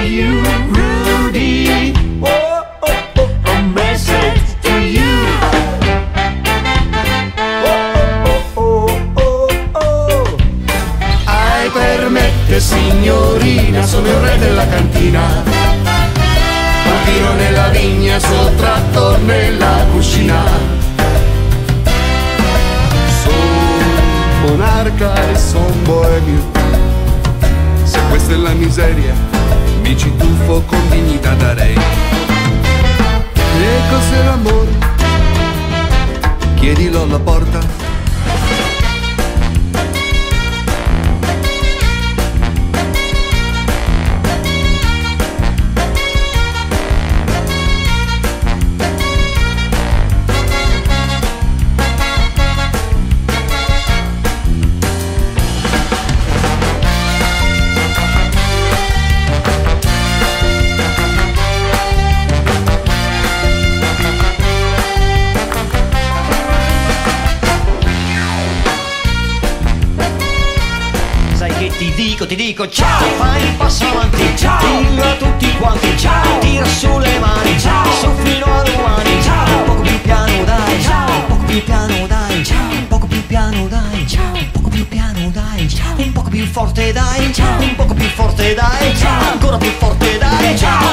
you, Rudy. Oh, oh, oh, a message to you. Oh, oh, oh, oh, oh. Ai, permette signorina, sono il re della cantina. Partiro nella vigna, sul trattor nella cucina. Son monarca e son boemio. Se questa è la miseria, mi ci tuffo con dignità darei. E cos'è l'amore? Chiedilo alla porta. Ti dico ciao, fai il passo avanti, ciao, dillo a tutti quanti, ciao, tira su le mani, ciao, su fino a domani, ciao, un poco più piano dai, ciao, un poco più piano dai, ciao, un poco più piano dai, ciao, un poco più piano dai, ciao, un poco più forte dai, ciao, un poco più forte dai, ciao, ancora più forte dai, ciao.